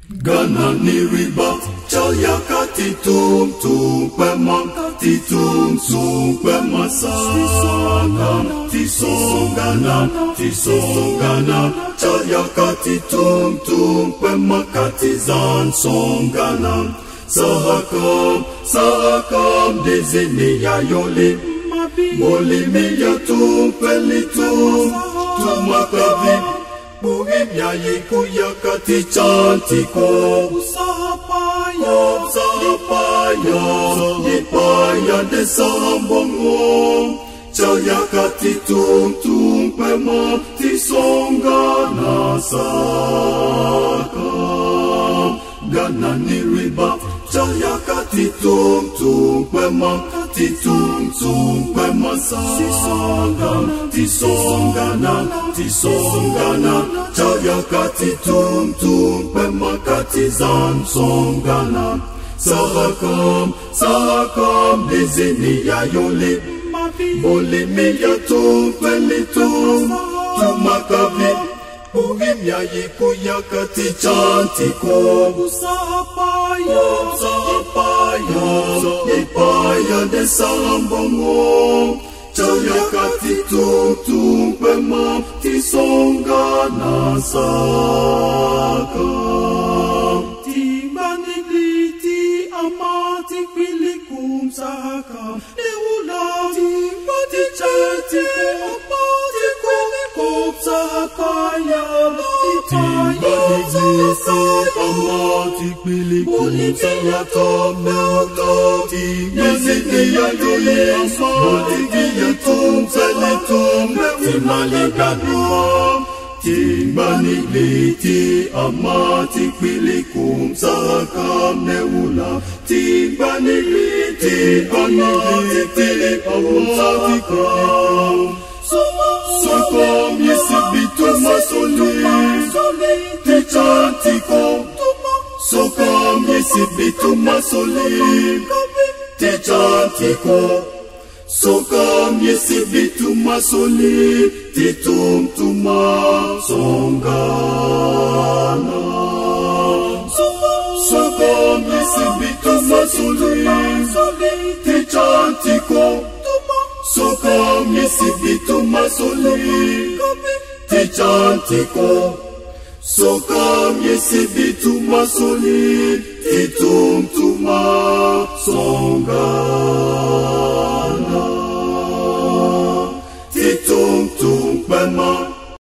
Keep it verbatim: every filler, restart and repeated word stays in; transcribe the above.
Gana ni riba chaya Titum Tum Kpem, Titum Tum Kpem Saga, Tisongana, Tisongana, chaya Titum Tum Kpem Katizan Songana, Sahakam, Sahakam Dezini Yayole, Moli Miya Tum Pelitum, Tumakavi. Buhimya yikuya kati chantiko Usahapaya, Usahapaya Ipaya de sambongo Chaya kati Titum Tum Kpem Tisongana saka Gana ni riba Chaya kati Titum Tum Kpem Titum Tum Kpem Saga, Tisongana, Tisongana, chaya Titum Tum Kpem Katizan Songana, Sahakam, Sahakam Dezini Yayole, Moli Miya Tum Pelitum, Tumakavi. Buhimya yikuya kati chantiko Usahapaya, Usahapaya Ipaya de sambongo Chaya Titum Tum Kpem Tisongana saka Timaniliti amati kwilikum saka Neula Timati chantiko amati kwilikum saka Amati kwilikum saka Melati Yazini Yayole Modigiya Tum Selitum Timaligadua Timbaniliti Amati kwilikum saka Neula Timbaniliti Amati kwilikum saka Sokom yesibitu masoli Tichantiko Sokom yesibitu masoli Tichantiko Sokom yesibitu masoli Titum Tum Songana Sokom yesibitu masoli Tichantiko Sokom yesibitu masoli Tichantiko Sokom yesibitu masoli Titum Tum Songana Titum Tum Kpem